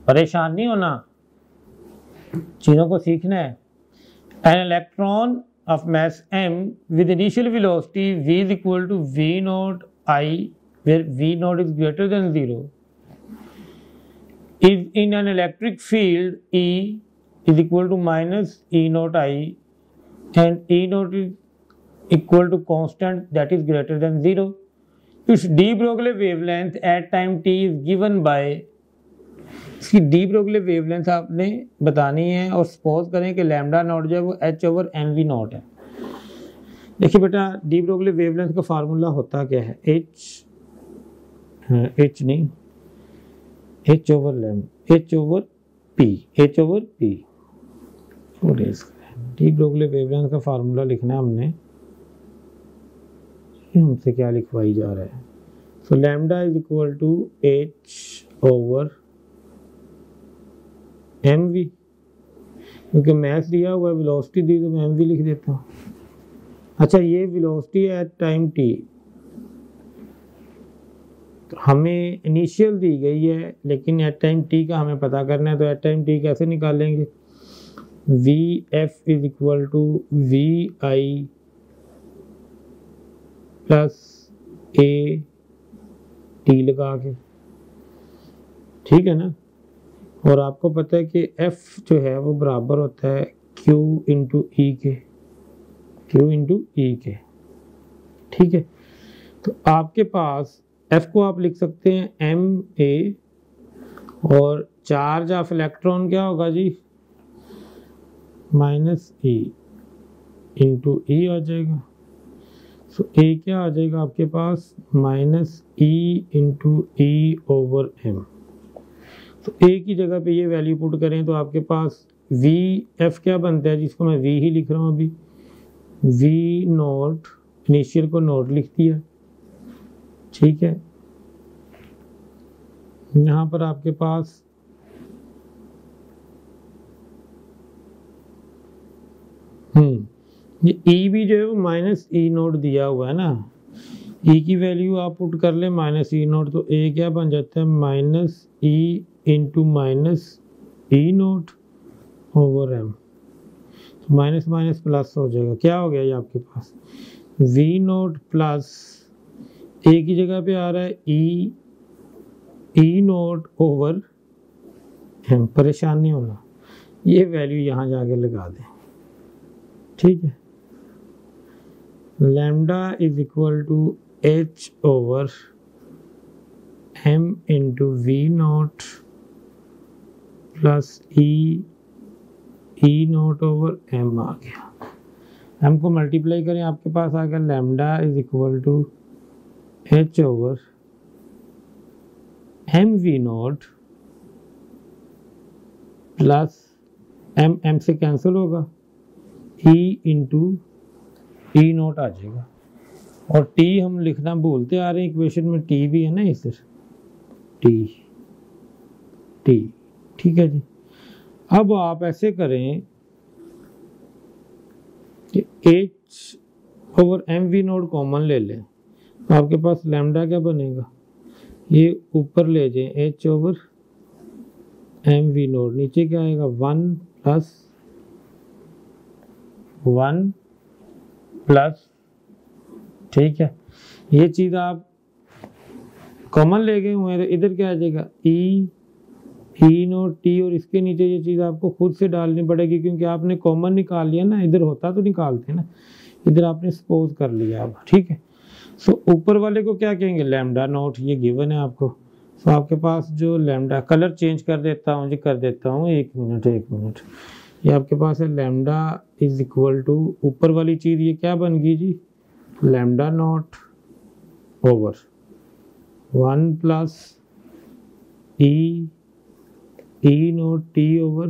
परेशान नहीं होना, चीजों को सीखना है। An electron of mass m with initial velocity v is equal to v naught I, where v naught is greater than 0, is in an electric field E is equal to minus E naught I, and E naught is equal to constant that is greater than 0. Its de Broglie wavelength at time t is given by, इसकी de Broglie wavelength आपने बतानी है और suppose करें कि lambda naught जो है वो h over m v naught है। देखिए बेटा, डी ब्रोगली वेवलेंथ का फार्मूला होता क्या है, एच नहीं, h over p. De Broglie wavelength का फार्मूला लिखना है हमने, हमसे क्या लिखवाई जा रहा है। So lambda is equal to h over m v, क्योंकि मैथ दिया हुआ है, वेलोसिटी दी तो मैं एम वी लिख देता हूँ। अच्छा, ये वेलोसिटी एट टाइम टी हमें इनिशियल दी गई है, लेकिन एट टाइम टी का हमें पता करना है, तो एट टाइम टी कैसे निकालेंगे, v f is equal to v i plus a t लगा के, ठीक है ना। और आपको पता है कि F जो है वो बराबर होता है Q इंटू ई के, ठीक है। तो आपके पास F को आप लिख सकते हैं ma, और चार्ज ऑफ इलेक्ट्रॉन क्या होगा जी, माइनस E इंटू ई आ जाएगा। सो A क्या आ जाएगा आपके पास, minus E into e over m. तो A की जगह पे ये वैल्यू पुट करें तो आपके पास वी एफ क्या बनता है, जिसको मैं वी ही लिख रहा हूँ अभी, वी नोट, इनिशियल को नोट लिख दिया, ठीक है। यहाँ पर आपके पास ये E भी जो है वो माइनस ई नोट दिया हुआ है ना, E की वैल्यू आप पुट कर ले माइनस ई नोट, तो A क्या बन जाता है, minus e into minus e naught over m. Minus minus plus हो जाएगा, क्या हो गया ये आपके पास, वी नोट प्लस ए की जगह पे आ रहा है ई नोट ओवर एम। परेशान नहीं होना, ये वैल्यू यहाँ जाके लगा दें, ठीक है। Lambda is equal to h over m into v naught plus e naught over m आ गया। एम को मल्टीप्लाई करें, आपके पास आ गया lambda is equal to h over m v naught plus m से कैंसिल होगा, ई इंटू ई नोट आ जाएगा। और टी हम लिखना भूलते आ रहे हैं, इक्वेशन में टी भी है ना, इस टी, ठीक है जी। अब आप ऐसे करें कि h over m v naught common ले लें, तो आपके पास लैम्डा क्या बनेगा, ये ऊपर ले जाए h over m v naught, नीचे क्या आएगा, 1 प्लस, ठीक है। ये चीज़ आप कॉमन ले गए हुए हैं, तो इधर क्या आ जाएगा, ई नोट टी, और इसके नीचे ये चीज़ आपको खुद से डालनी पड़ेगी, क्योंकि आपने कॉमन निकाल लिया ना, इधर होता तो निकालते ना, इधर आपने सपोज कर लिया अब, ठीक है। सो ऊपर वाले को क्या कहेंगे, लैम्डा नोट, ये गिवन है आपको। सो आपके पास जो लैम्डा, कलर चेंज कर देता हूँ जी, कर देता हूँ, एक मिनट, ये आपके पास है लैम्डा इज इक्वल टू, ऊपर वाली चीज़ ये क्या बन गई जी, lambda naught over 1 plus e naught t over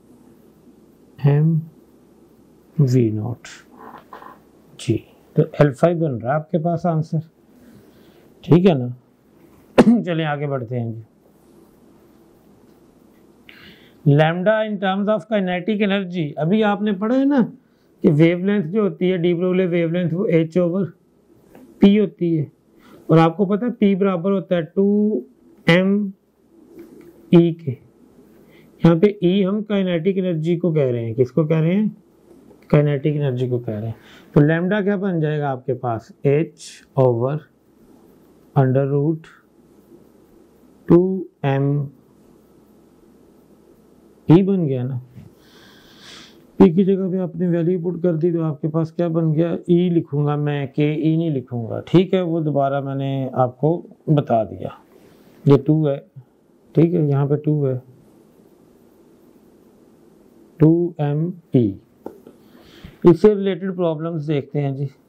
m v naught जी। तो अल्फा बन रहा है आपके पास आंसर, ठीक है ना। चलिए आगे बढ़ते हैं जी। Lambda in terms of kinetic energy, अभी आपने पढ़ा है ना कि वेवलेंथ जो होती है, डी ब्रोगली वेवलेंथ, वो h ओवर p होती है, और आपको पता है p बराबर होता है 2m e के, यहाँ पे ई हम काइनेटिक एनर्जी को कह रहे हैं, किसको कह रहे हैं? काइनेटिक एनर्जी को कह रहे हैं। तो लैम्डा क्या बन जाएगा आपके पास? h over under root 2m e बन गया ना। ई की जगह पे आपने वैल्यू पुट कर दी तो आपके पास क्या बन गया? ई लिखूंगा मैं, के ई नहीं लिखूंगा, ठीक है, वो दोबारा मैंने आपको बता दिया। ये 2 है, ठीक है, यहाँ पे 2 है, 2me। इससे रिलेटेड प्रॉब्लम्स देखते हैं जी।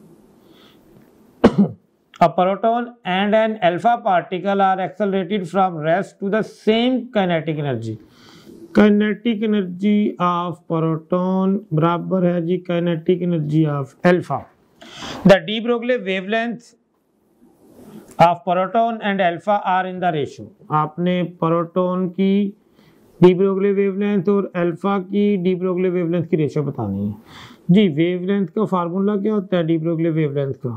A proton and an alpha particle are accelerated from rest to the same kinetic energy. Kinetic energy of proton बराबर है जी kinetic energy of alpha. The de Broglie wavelength of proton and alpha are in the ratio. आपने proton की de Broglie wavelength और alpha की de Broglie wavelength की ratio बतानी है जी। वेवलेंथ का फार्मूला क्या होता है de Broglie वेवलेंथ का?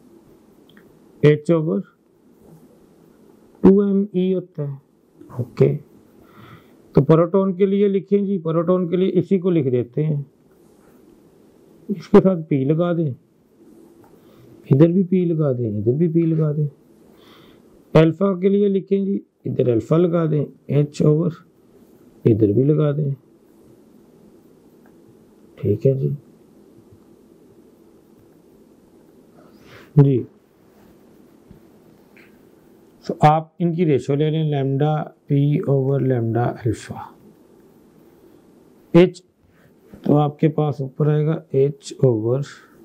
h ओवर 2me होता है। ओके, तो प्रोटॉन के लिए लिखें जी, प्रोटॉन के लिए इसी को लिख देते हैं, इसके साथ p लगा दें, इधर भी p लगा दें, इधर भी p लगा दें। अल्फा के लिए लिखें जी, इधर अल्फा लगा दें, h ओवर इधर भी लगा दें, ठीक है जी। जी तो आप इनकी रेशियो ले लें, lambda p over lambda alpha. h तो आपके पास ऊपर आएगा h over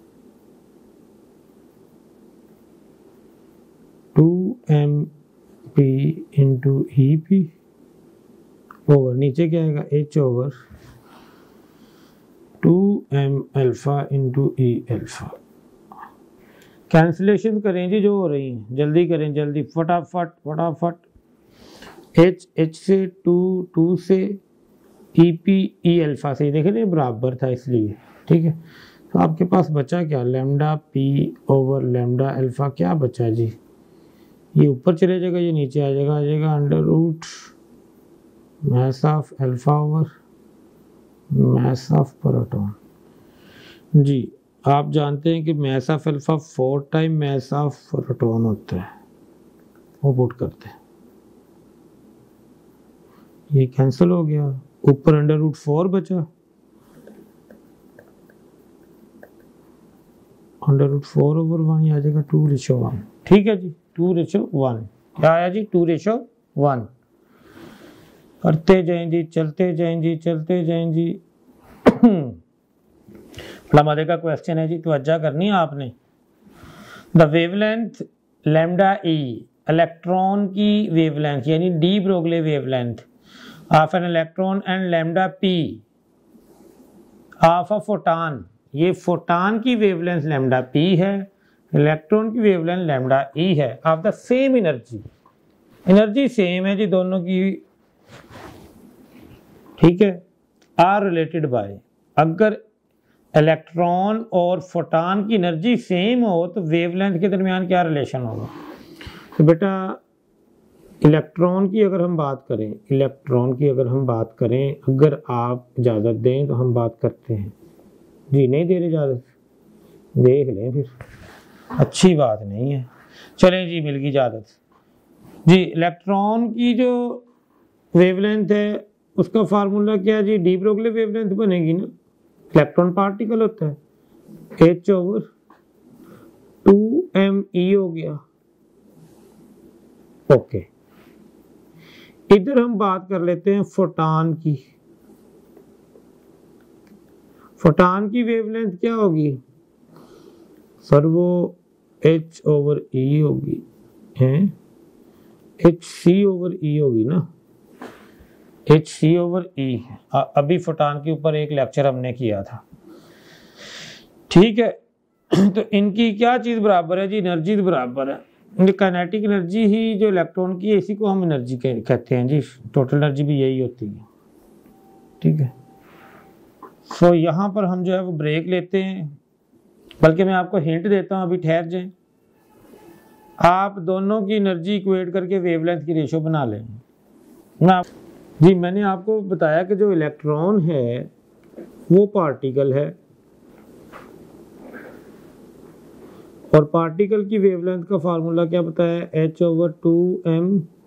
2mp into e p over नीचे क्या आएगा? h over 2m alpha into e alpha. Cancellation करें जी जो हो रही हैं, जल्दी करें, जल्दी, फटाफट फटाफट। h से 2 से EP E अल्फा से, देखें ना बराबर था इसलिए, ठीक है। तो आपके पास बचा क्या? Lambda P over lambda alpha क्या बचा जी? ये ऊपर चले जाएगा, ये नीचे आ जाएगा under root mass of alpha over mass of proton. जी आप जानते हैं कि mass of alpha 4 time mass of proton होता है, वो पुट करते हैं, ये कैंसिल हो गया, ऊपर अंडर रूट 4 बचा, अंडर रूट 4 ओवर 1 आ जाएगा 2:1, ठीक है जी, 2:1। क्या आया जी? 2:1। करते जाएं जी, चलते जाएं जी, चलते जाएं जी। बड़ा मजे का क्वेश्चन है जी, तवज्जो करनी है आपने। The wavelength lambda e, electron की वेवलेंथ यानी de Broglie wavelength of an electron and lambda p of a photon. ये फोटॉन की वेवलेंथ लैम्डा पी है, इलेक्ट्रॉन की वेवलेंथ लैम्डा ई है, of the same energy. Energy same है जी दोनों की, ठीक है। आर रिलेटेड बाय, अगर इलेक्ट्रॉन और फोटॉन की एनर्जी सेम हो तो वेवलेंथ के दरमियान क्या रिलेशन होगा? तो बेटा इलेक्ट्रॉन की अगर हम बात करें, इलेक्ट्रॉन की अगर हम बात करें, अगर आप इजाज़त दें तो हम बात करते हैं जी। नहीं दे रहे इजाज़त, देख लें फिर, अच्छी बात नहीं है। चलें जी, मिल गई इजाज़त जी। इलेक्ट्रॉन की जो वेवलेंथ है उसका फार्मूला क्या है जी? डी ब्रोगली वेवलेंथ बनेगी ना, इलेक्ट्रॉन पार्टिकल होता है, h ओवर 2me हो गया। ओके, इधर हम बात कर लेते हैं फोटॉन की। फोटॉन की वेवलेंथ क्या होगी सर? वो h ओवर e होगी, हैं hc ओवर e होगी ना, hc ओवर e। अभी फोटॉन के ऊपर एक लेक्चर हमने किया था, ठीक है। तो इनकी क्या चीज बराबर है जी? एनर्जी बराबर है। काइनेटिक एनर्जी ही जो इलेक्ट्रॉन की है, इसी को हम एनर्जी कहते हैं जी। टोटल एनर्जी भी यही होती है, ठीक है। सो यहाँ पर हम जो है वो ब्रेक लेते हैं, बल्कि मैं आपको हिंट देता हूँ, अभी ठहर जाए। आप दोनों की एनर्जी इक्वेट करके वेवलेंथ की रेशियो बना लें। जी मैंने आपको बताया कि जो इलेक्ट्रॉन है वो पार्टिकल है और पार्टिकल की वेवलेंथ का फार्मूला क्या बताया, h/2m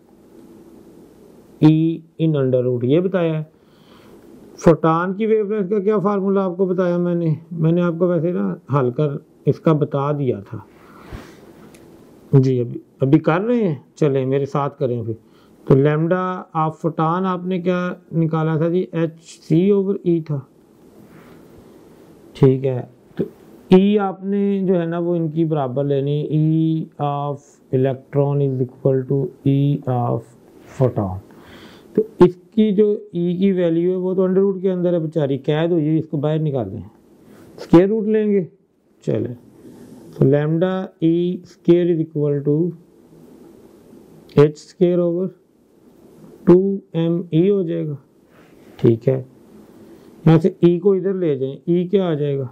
e in under root, ये बताया है। फोटॉन की वेवलेंथ का क्या फार्मूला आपको बताया मैंने आपको वैसे ना हल कर इसका बता दिया था जी। अभी कर रहे हैं, चलें मेरे साथ करें फिर। तो लैम्डा आप फोटॉन आपने क्या निकाला था जी, hc/e था, ठीक है। तो E आपने जो है ना वो इनकी बराबर लेनी, E of electron is equal to E of photon. तो इसकी जो E की वैल्यू है वो तो अंडर रूट के अंदर है बेचारी, कैद हुई है, इसको बाहर निकाल दें, स्क्वायर रूट लेंगे, चले। तो lambda E square is equal to h²/2m हो जाएगा, ठीक है। यहाँ से E को इधर ले जाएं, E क्या आ जाएगा,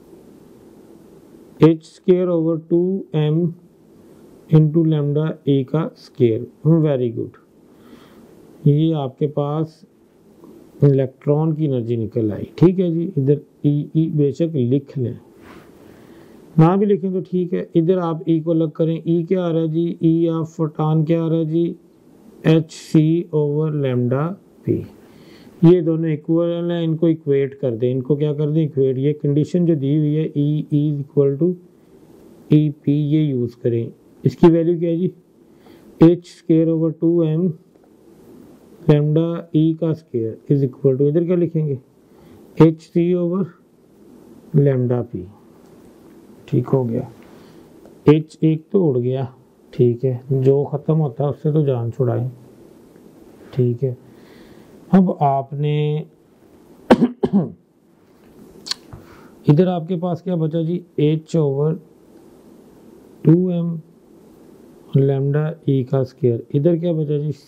h²/2m इंटू लैम्डा E का स्क्वायर। वेरी गुड, ये आपके पास इलेक्ट्रॉन की एनर्जी निकल आई, ठीक है जी। इधर ई बेशक लिख लें, ना भी लिखें तो ठीक है। इधर आप ई को अलग करें, ई क्या आ रहा है जी, ई ऑफ फोटॉन क्या आ रहा है जी, hc/λp। ये दोनों इक्वल हैं, इनको इक्वेट कर दें, इनको क्या कर दें, इक्वेट। ये कंडीशन जो दी हुई है e is equal to e p, ये यूज़ करें। इसकी वैल्यू क्या है जी, h²/2m लैम्डा ई का स्क्वायर इज इक्वल टू, इधर क्या लिखेंगे, hc/λp, ठीक हो गया। h एक तो उड़ गया, ठीक है, जो ख़त्म होता है उससे तो जान छुड़ाएं, ठीक है। अब आपने इधर आपके पास क्या बचा जी, h/2m लैम्डा ई का स्क्वायर, इधर क्या बचा जी,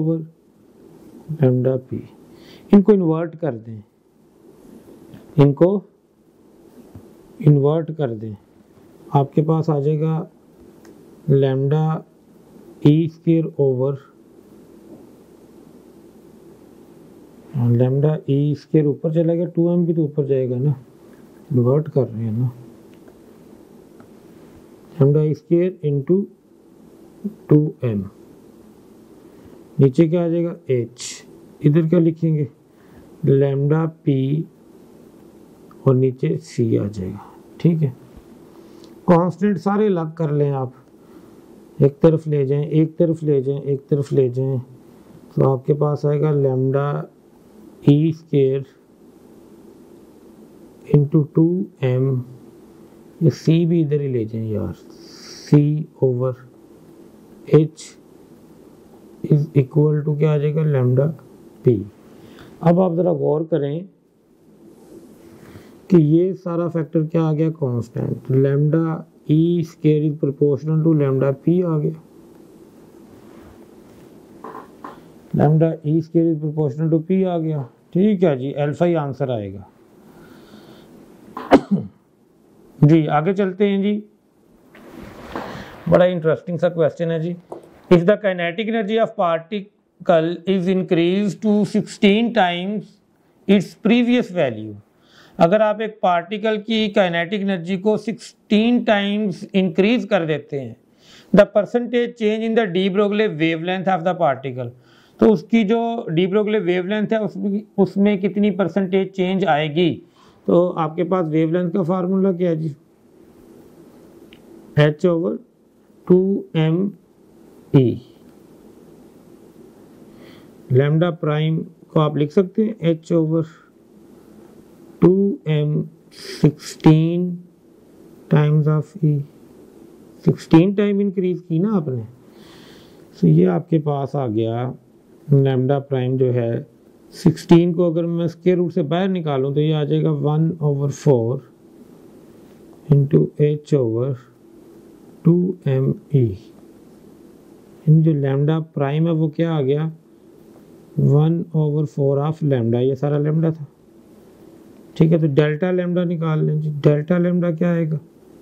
c/λp। इनको इन्वर्ट कर दें, इनको इन्वर्ट कर दें, आपके पास आ जाएगा lambda e square over lambda e square ऊपर चला गया, 2m भी तो ऊपर जाएगा ना, इन्वर्ट कर रहे हैं ना, lambda e square into 2m, नीचे क्या आ जाएगा h, इधर क्या लिखेंगे लैम्डा p और नीचे c आ जाएगा, ठीक है। कांस्टेंट सारे अलग कर लें आप, एक तरफ ले जाएं, एक तरफ ले जाएं, एक तरफ ले जाएं, तो आपके पास आएगा lambda e square into 2m, ये c भी इधर ही ले जाएं यार, c/h इज इक्वल टू क्या आ जाएगा लैम्डा p। अब आप ज़रा गौर करें कि ये सारा फैक्टर क्या आ गया, constant, lambda e square is proportional to lambda p आ गया, lambda e square is proportional to p आ गया, ठीक है जी। अल्फा ही आंसर आएगा जी। आगे चलते हैं जी, बड़ा इंटरेस्टिंग सा क्वेश्चन है जी। If the kinetic energy of particle is increase to 16 times its previous value, अगर आप एक पार्टिकल की काइनेटिक एनर्जी को 16 टाइम्स इंक्रीज कर देते हैं, the percentage change in the de Broglie wavelength of the particle, तो उसकी जो डी ब्रोगली वेवलेंथ है उसमें कितनी परसेंटेज चेंज आएगी। तो आपके पास वेवलेंथ का फार्मूला क्या है जी, h/2m e, लैम्डा प्राइम को आप लिख सकते हैं h/2m 16 times of e, 16 time increase की ना आपने, तो ये आपके पास आ गया लैम्डा प्राइम जो है 16 को अगर मैं स्क्वायर रूट से बाहर निकालूं तो ये आ जाएगा 1/4 इंटू h/2m e, जो लैम्डा प्राइम है वो क्या आ गया 1/4 ऑफ लैम्डा, ये सारा लैम्डा था, ठीक है। तो डेल्टा लैम्डा निकाल लें जी, डेल्टा लैम्डा क्या आएगा,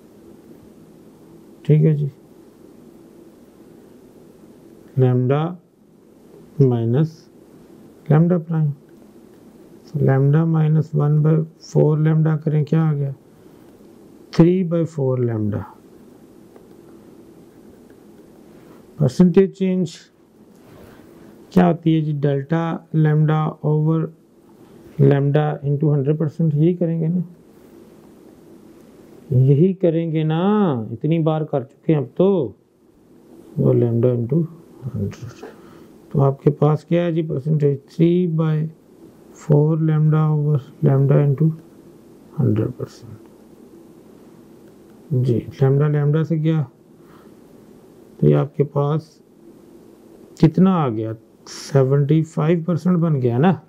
ठीक है जी, lambda minus lambda prime. Lambda minus 1/4 lambda करें, क्या आ गया 3/4 लैम्डा। परसेंटेज चेंज क्या होती है जी, delta lambda over lambda into 100%, यही करेंगे ना, यही करेंगे ना, इतनी बार कर चुके हैं अब तो। वो लैम्डा इंटू 100, तो आपके पास क्या है जी percentage 3/4 lambda over lambda into 100% जी। लैम्डा लैम्डा से गया तो ये आपके पास कितना आ गया 75% बन गया ना।